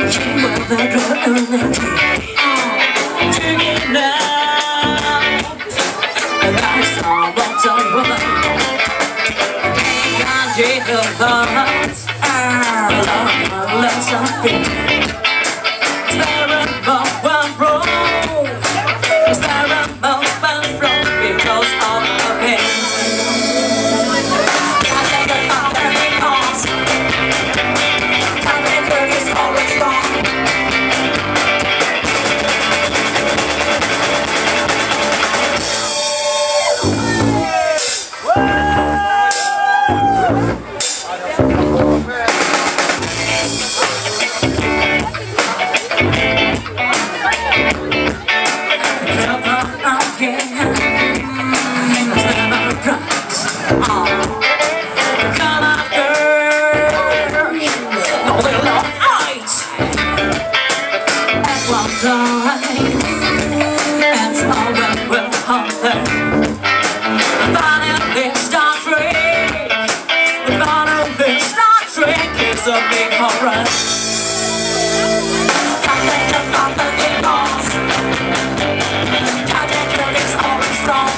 힘을 내려오는 지금 날 써봤잖아 간지 흘러서 Let's something. Is there a moment wrong? Is there a moment wrong because of the pain? I think I found every cause. I think there is always wrong. It's a big horror. Can't think about the big cause. Can't think there is always wrong.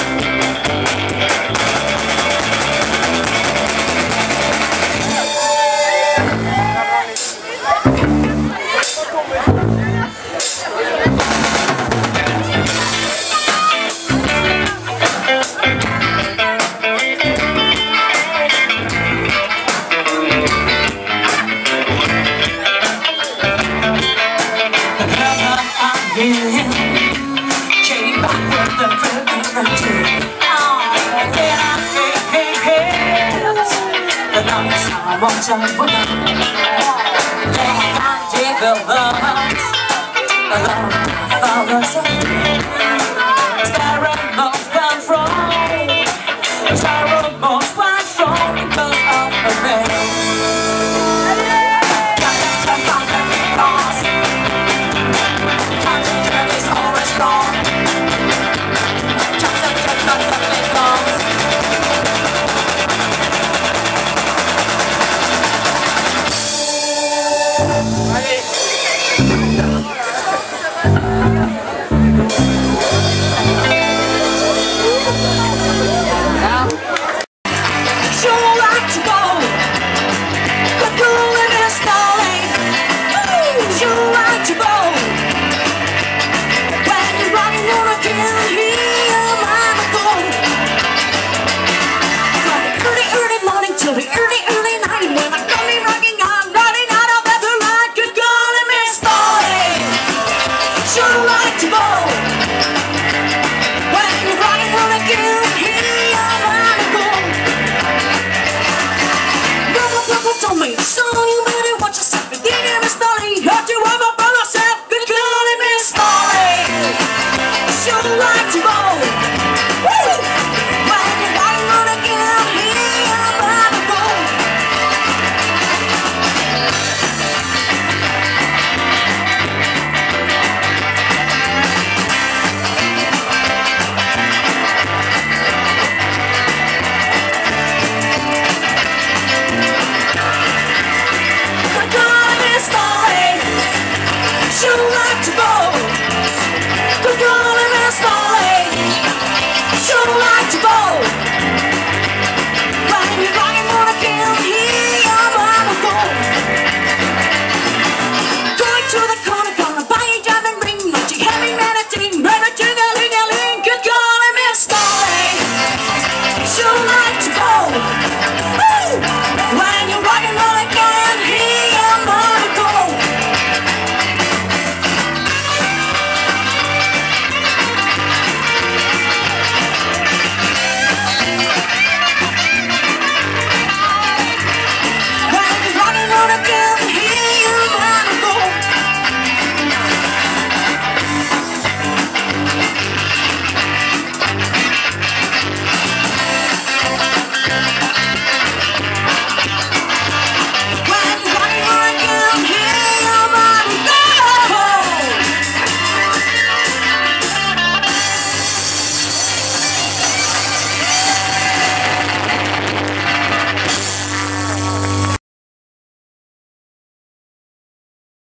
Came back with the privilege. The numbers are more than one. They can't develop alone.